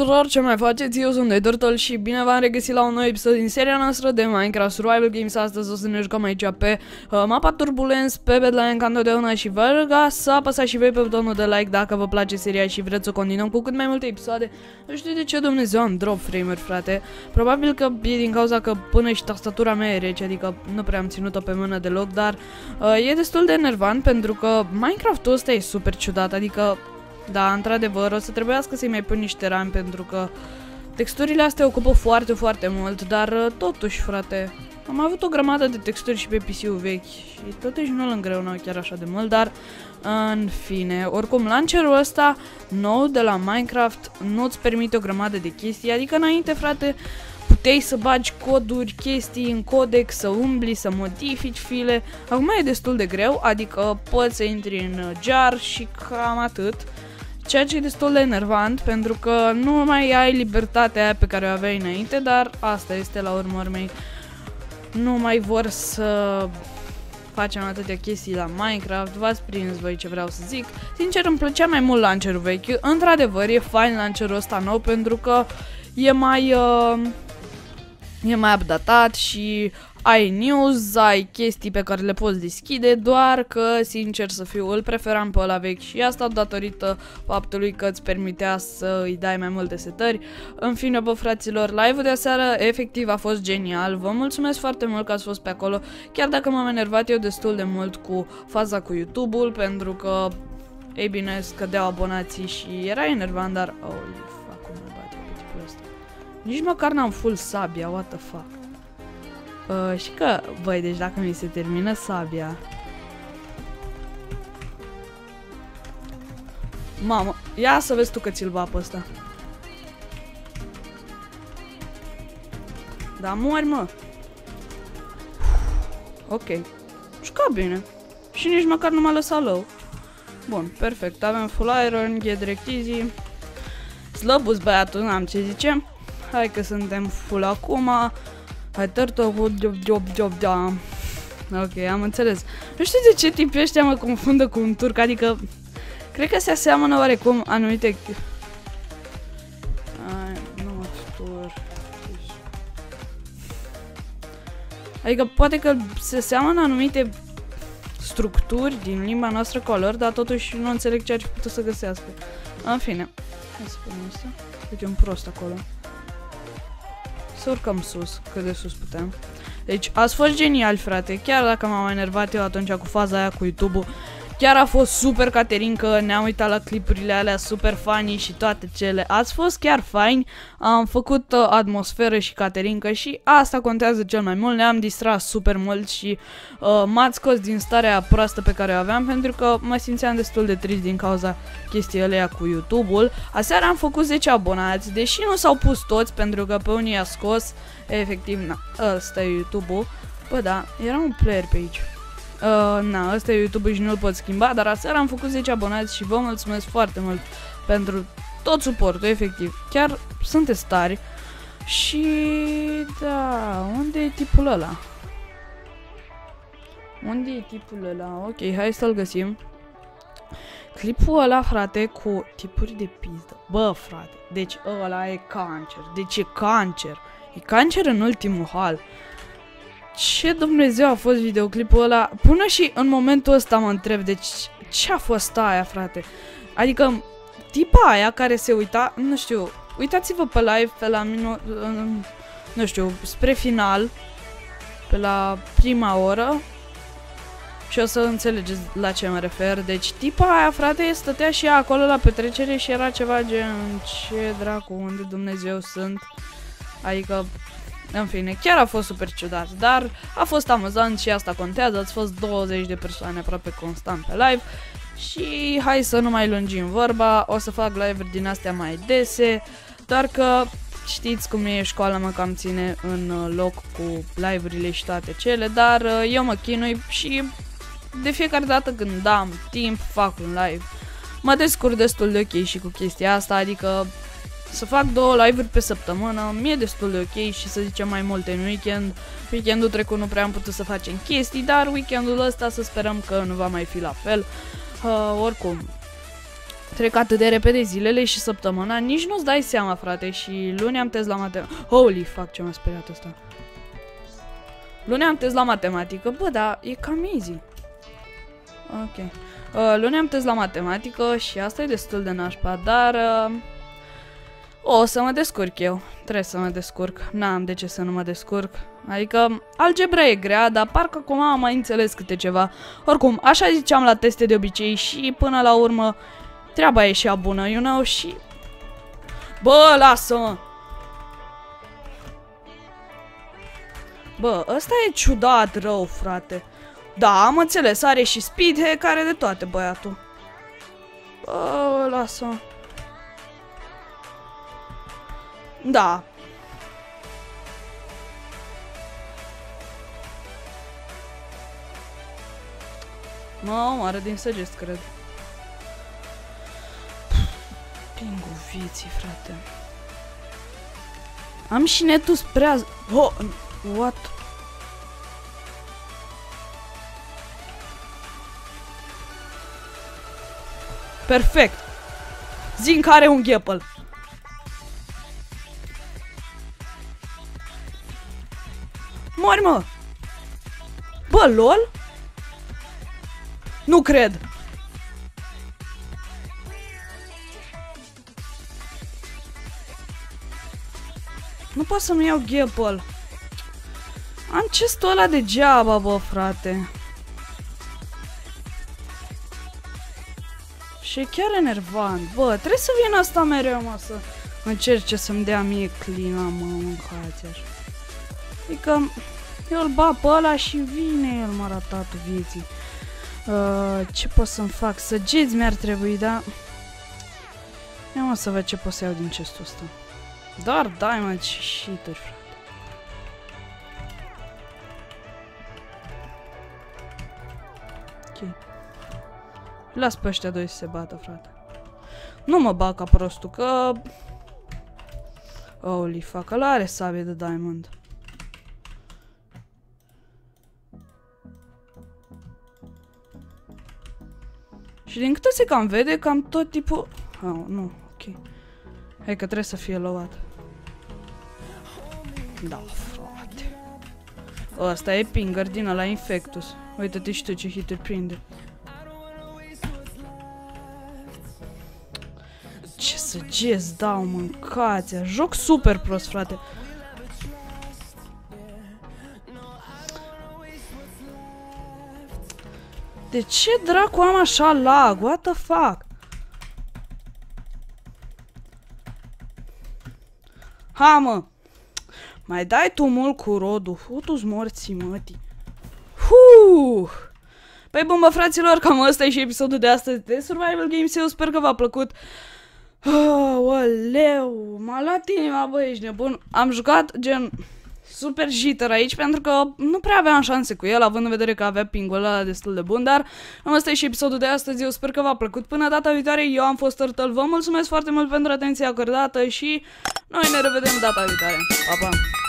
tuturor, ce mai faceți? Eu sunt Nedurtle și bine v-am regăsit la un nou episod din seria noastră de Minecraft Survival Games. Astăzi o să ne jucăm aici pe mapa Turbulence, pe Bedlam ca întotdeauna și vă ruga să apăsați și voi pe butonul de like dacă vă place seria și vreți să continuăm cu cât mai multe episoade. Nu știu de ce Dumnezeu am drop frame-uri, frate. Probabil că e din cauza că până și tastatura mea e rece, adică nu prea am ținut-o pe mână deloc, dar e destul de enervant pentru că Minecraft-ul ăsta e super ciudat, adică da, într-adevăr, o să trebuiască să-i mai pun niște rami pentru că texturile astea ocupă foarte mult, dar totuși, frate, am avut o grămadă de texturi și pe PC-ul vechi și totuși nu îl îngreunau chiar așa de mult, dar în fine, oricum, launcherul ăsta nou de la Minecraft nu-ți permite o grămadă de chestii, adică înainte, frate, puteai să bagi coduri, chestii în codec, să umbli, să modifici file. Acum e destul de greu, adică poți să intri în jar și cam atât. Ceea ce e destul de enervant, pentru că nu mai ai libertatea aia pe care o aveai înainte, dar asta este la urmă urmei. Nu mai vor să facem atâtea chestii la Minecraft, v-ați prins voi ce vreau să zic. Sincer, îmi plăcea mai mult launcherul vechi, într-adevăr e fain launcherul ăsta nou, pentru că e mai updatat și ai news, ai chestii pe care le poți deschide, doar că, sincer să fiu, îl preferam pe ăla vechi și asta datorită faptului că îți permitea să îi dai mai multe setări. În fine, bă, fraților, live-ul de aseară efectiv a fost genial, vă mulțumesc foarte mult că ați fost pe acolo, chiar dacă m-am enervat eu destul de mult cu faza cu YouTube-ul, pentru că, ei bine, scădeau abonații și era enervant, dar... Nici măcar n-am full sabia, what the fuck. Și că, băi, deci dacă mi se termină sabia... Mamă, ia să vezi tu că ți-l bap ăsta. Da, mori, mă. Ok. Juca bine. Și nici măcar nu m-a lăsat low. Bun, perfect. Avem full iron, e direct easy. Slăbus băiatul, n-am ce zice. Hai că suntem full acum. Hai tărtă cu job. Ok, am înțeles. Nu știu de ce tipii ăștia mă confundă cu un turc, adică cred că se aseamănă oarecum anumite... nu, turc. Adică poate că se aseamănă anumite structuri din limba noastră cu a lor, dar totuși nu înțeleg ce ar fi putut să găsească. În fine. Hai să punem asta. Uite, un prost acolo. Să urcăm sus, cât de sus putem. Deci, ați fost genial, frate. Chiar dacă m-am enervat eu atunci cu faza aia cu YouTube-ul, chiar a fost super Caterinca, ne-am uitat la clipurile alea super funny și toate cele. Ați fost chiar faini, am făcut atmosferă și Caterinca și asta contează cel mai mult. Ne-am distrat super mult și m-ați scos din starea proastă pe care o aveam, pentru că mă simțeam destul de trist din cauza chestii alea cu YouTube-ul. Aseară am făcut 10 abonați, deși nu s-au pus toți, pentru că pe unii i-a scos, efectiv, na, ăsta e YouTube-ul. Bă, da, era un player pe aici. Na, ăsta e YouTube și nu-l pot schimba, dar aseară am făcut 10 abonați și vă mulțumesc foarte mult pentru tot suportul, efectiv. Chiar sunteți tari. Și da, unde e tipul ăla? Unde e tipul ăla? Ok, hai să-l găsim. Clipul ăla, frate, cu tipuri de pizdă. Bă, frate, deci ăla e cancer. Deci e cancer. E cancer în ultimul hal. Ce Dumnezeu a fost videoclipul ăla? Până și în momentul ăsta mă întreb, deci ce a fost aia, frate? Adică tipa aia care se uita, nu știu, uitați-vă pe live pe la nu știu, spre final, pe la prima oră și o să înțelegeți la ce mă refer. Deci tipa aia, frate, stătea și ea acolo la petrecere și era ceva gen ce dracu, unde Dumnezeu sunt? Adică... În fine, chiar a fost super ciudat, dar a fost amuzant și asta contează, ați fost 20 de persoane aproape constant pe live și hai să nu mai lungim vorba, o să fac live-uri din astea mai dese, doar că știți cum e, școala mă cam ține în loc cu live-urile și toate cele, dar eu mă chinui și de fiecare dată când am timp fac un live. Mă descurc destul de ok și cu chestia asta, adică să fac 2 live-uri pe săptămână, mi-e destul de ok și să zicem mai multe în weekend. Weekendul trecut nu prea am putut să facem chestii, dar weekendul ăsta să sperăm că nu va mai fi la fel. Oricum, Trec atât de repede zilele și săptămâna, nici nu-ți dai seama, frate, și luni am test la matematică. Holy fuck, ce m-a speriat ăsta. Luni am test la matematică, bă, dar e cam easy. Ok. Luni am test la matematică și asta e destul de nașpa, dar... o să mă descurc eu. Trebuie să mă descurc. N-am de ce să nu mă descurc. Adică, algebra e grea, dar parcă acum am mai înțeles câte ceva. Oricum, așa ziceam la teste de obicei și până la urmă treaba ieșea bună, you know, și... Bă, lasă-mă! Bă, ăsta e ciudat rău, frate. Da, am înțeles, are și speed care de toate, băiatul. Bă, lasă-mă. Da. Mă omoară din săgeți, cred. Pingul vieții, frate. Am și netul prea... Oh, what? Perfect. Zi-mi că are un ghepăl. Mori, mă! Bă, lol? Nu cred! Nu pot să-mi iau ghepăl. Am chestul ăla degeaba, bă, frate. Și e chiar enervant. Bă, trebuie să vin asta mereu, mă, să încerce să-mi dea mie clina, mă, mâncați așa. Adică, eu îl bat pe ăla și vine el, mă, ratatul vieții. Ce pot să-mi fac? Săgeți mi-ar trebui, da? Ia mă să văd ce pot să iau din chestul ăsta. Doar diamond și shit-uri, frate. Ok. Las pe ăștia doi să se bată, frate. Nu mă bag ca prostul, că... Holy fuck, ăla are sabie de diamond. Și din câte se cam vede, cam tot tipul... Oh, nu, ok. Hai că trebuie să fie luat. Da, frate. Ăsta e Pinger din ăla Infectus. Uite-te și tu ce hituri prinde. Ce săgeți dau, mâncați-a. Joc super prost, frate. De ce dracu am așa lag? What the fuck? Ha, mă! Mai dai tu mult cu rodul. Futu-ți morții, mătii. Păi bun, bă, fraților, cam ăsta e și episodul de astăzi de Survival Games. Eu sper că v-a plăcut. Oleu, m-a luat inima, bă, ești nebun. Am jucat gen super jitter aici pentru că nu prea aveam șanse cu el, având în vedere că avea pingul ăla destul de bun, dar ăsta e și episodul de astăzi. Eu sper că v-a plăcut. Până data viitoare, eu am fost Turtle. Vă mulțumesc foarte mult pentru atenția acordată și noi ne revedem data viitoare. Pa, pa!